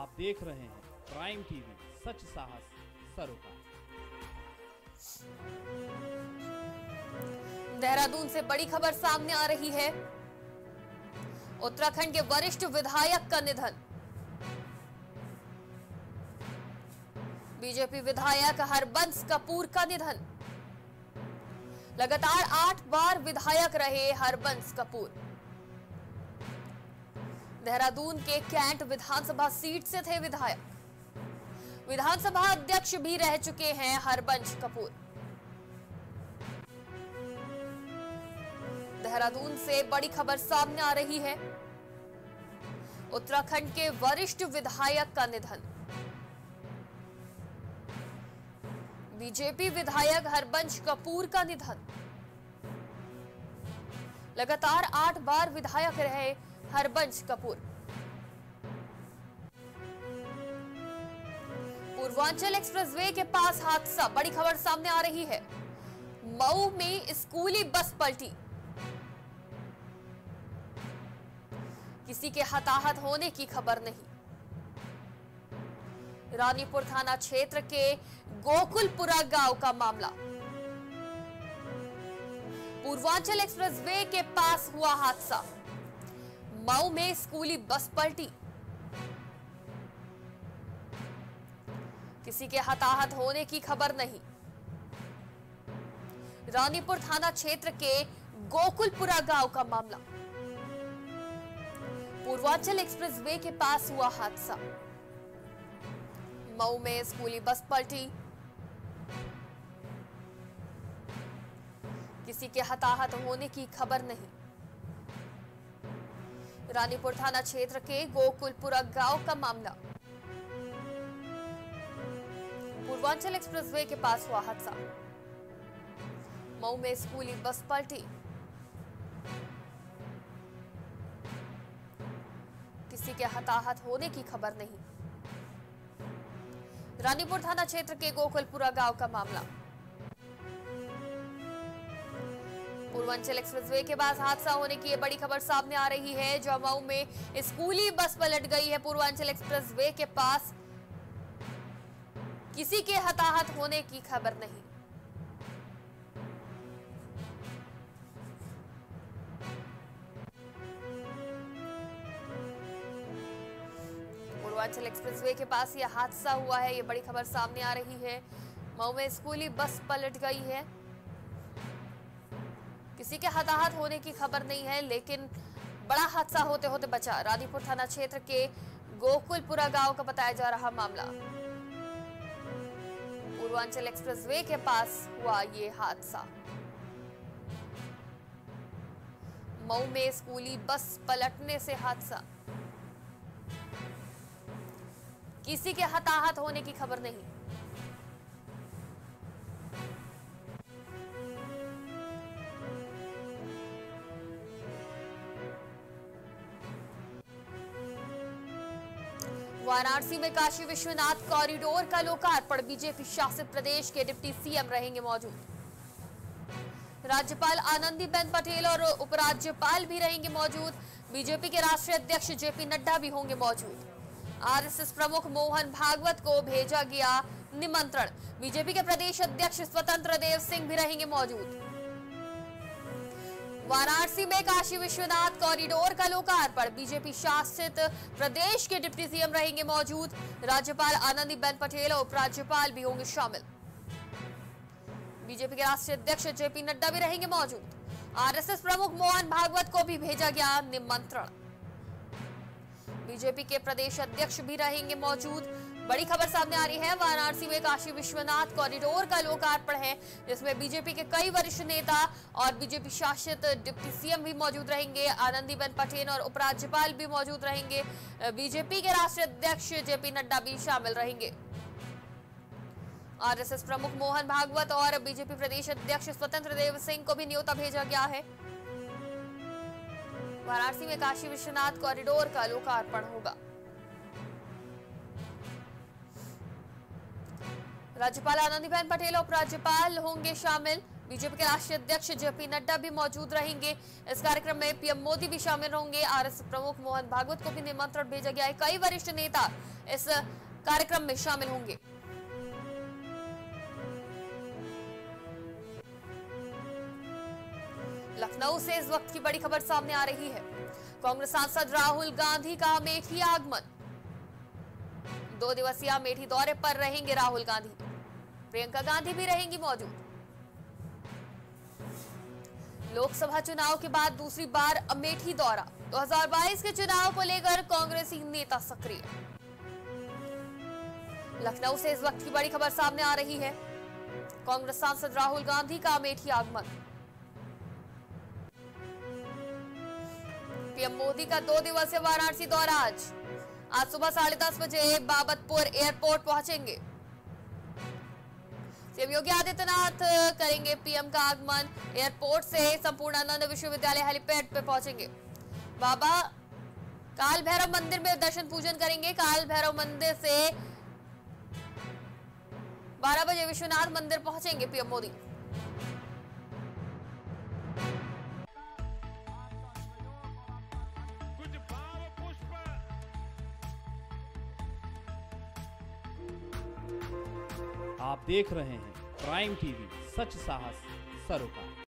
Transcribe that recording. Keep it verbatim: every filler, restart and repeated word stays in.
आप देख रहे हैं प्राइम टीवी, सच साहस सरोकार। देहरादून से बड़ी खबर सामने आ रही है। उत्तराखंड के वरिष्ठ विधायक का निधन। बीजेपी विधायक हरबंस कपूर का निधन। लगातार आठ बार विधायक रहे हरबंस कपूर। देहरादून के कैंट विधानसभा सीट से थे विधायक। विधानसभा अध्यक्ष भी रह चुके हैं हरबंस कपूर। देहरादून से बड़ी खबर सामने आ रही है। उत्तराखंड के वरिष्ठ विधायक का निधन। बीजेपी विधायक हरबंस कपूर का निधन। लगातार आठ बार विधायक रहे हरबंस कपूर। पूर्वांचल एक्सप्रेसवे के पास हादसा, बड़ी खबर सामने आ रही है। मऊ में स्कूली बस पलटी। किसी के हताहत होने की खबर नहीं। रानीपुर थाना क्षेत्र के गोकुलपुरा गांव का मामला। पूर्वांचल एक्सप्रेसवे के पास हुआ हादसा। मऊ में स्कूली बस पलटी। किसी के हताहत होने की खबर नहीं। रानीपुर थाना क्षेत्र के गोकुलपुरा गांव का मामला। पूर्वांचल एक्सप्रेसवे के पास हुआ हादसा। मऊ में स्कूली बस पलटी। किसी के हताहत होने की खबर नहीं। रानीपुर थाना क्षेत्र के गोकुलपुरा गांव का मामला। पूर्वांचल एक्सप्रेसवे के पास हुआ हादसा। मऊ में स्कूली बस पलटी। किसी के हताहत होने की खबर नहीं। रानीपुर थाना क्षेत्र के गोकुलपुरा गांव का मामला। पूर्वांचल एक्सप्रेसवे के पास हादसा होने की बड़ी खबर सामने आ रही है। जमाऊ में स्कूली बस पलट गई है पूर्वांचल एक्सप्रेसवे के पास। किसी के हताहत होने की खबर नहीं। पूर्वांचल एक्सप्रेसवे के पास यह हादसा हुआ है, ये बड़ी खबर सामने आ रही है। मऊ में स्कूली बस पलट गई है। किसी के हताहत होने की खबर नहीं है, लेकिन बड़ा हादसा होते होते बचा। रानीपुर थाना क्षेत्र के गोकुलपुरा गांव का बताया जा रहा मामला। पूर्वांचल एक्सप्रेसवे के पास हुआ ये हादसा। मऊ में स्कूली बस पलटने से हादसा। किसी के हताहत होने की खबर नहीं। वाराणसी में काशी विश्वनाथ कॉरिडोर का लोकार्पण। बीजेपी शासित प्रदेश के डिप्टी सीएम रहेंगे मौजूद। राज्यपाल आनंदीबेन पटेल और उपराज्यपाल भी रहेंगे मौजूद। बीजेपी के राष्ट्रीय अध्यक्ष जेपी नड्डा भी होंगे मौजूद। आरएसएस प्रमुख मोहन भागवत को भेजा गया निमंत्रण। बीजेपी के प्रदेश अध्यक्ष स्वतंत्र देव सिंह भी रहेंगे मौजूद। वाराणसी में काशी विश्वनाथ कॉरिडोर का लोकार्पण। बीजेपी शासित प्रदेश के डिप्टी सीएम रहेंगे मौजूद। राज्यपाल आनंदीबेन पटेल और उपराज्यपाल भी होंगे शामिल। बीजेपी के राष्ट्रीय अध्यक्ष जेपी नड्डा भी रहेंगे मौजूद। आरएसएस प्रमुख मोहन भागवत को भी भेजा गया निमंत्रण। बीजेपी के प्रदेश अध्यक्ष भी रहेंगे मौजूद। बड़ी खबर सामने आ रही है। वाराणसी में काशी विश्वनाथ कॉरिडोर का लोकार्पण है, जिसमें बीजेपी के कई वरिष्ठ नेता और बीजेपी शासित डिप्टी सीएम भी मौजूद रहेंगे। आनंदीबेन पटेल और उपराज्यपाल भी मौजूद रहेंगे। बीजेपी के राष्ट्रीय अध्यक्ष जेपी नड्डा भी शामिल रहेंगे। आरएसएस प्रमुख मोहन भागवत और बीजेपी प्रदेश अध्यक्ष स्वतंत्र देव सिंह को भी न्योता भेजा गया है। वाराणसी में काशी विश्वनाथ कॉरिडोर का लोकार्पण होगा। राज्यपाल आनंदीबेन पटेल और उपराज्यपाल होंगे शामिल। बीजेपी के राष्ट्रीय अध्यक्ष जेपी नड्डा भी मौजूद रहेंगे। इस कार्यक्रम में पीएम मोदी भी शामिल होंगे। आरएसएस प्रमुख मोहन भागवत को भी निमंत्रण भेजा गया है। कई वरिष्ठ नेता इस कार्यक्रम में शामिल होंगे। लखनऊ से इस वक्त की बड़ी खबर सामने आ रही है। कांग्रेस सांसद राहुल गांधी का अमेठी आगमन। दो दिवसीय अमेठी दौरे पर रहेंगे राहुल गांधी। प्रियंका गांधी भी रहेंगी मौजूद। लोकसभा चुनाव के बाद दूसरी बार अमेठी दौरा। दो हज़ार बाईस के चुनाव को लेकर कांग्रेसी नेता सक्रिय। लखनऊ से इस वक्त की बड़ी खबर सामने आ रही है। कांग्रेस सांसद राहुल गांधी का अमेठी आगमन। पीएम मोदी का दो दिवसीय वाराणसी दौरा आज आज सुबह साढ़े दस बजे बाबतपुर एयरपोर्ट पहुंचेंगे। सीएम योगी आदित्यनाथ करेंगे पीएम का आगमन। एयरपोर्ट से संपूर्णानंद विश्वविद्यालय हेलीपैड पे पहुंचेंगे। बाबा काल भैरव मंदिर में दर्शन पूजन करेंगे। काल भैरव मंदिर से बारह बजे विश्वनाथ मंदिर पहुंचेंगे पीएम मोदी। आप देख रहे हैं प्राइम टीवी, सच साहस सरोकार।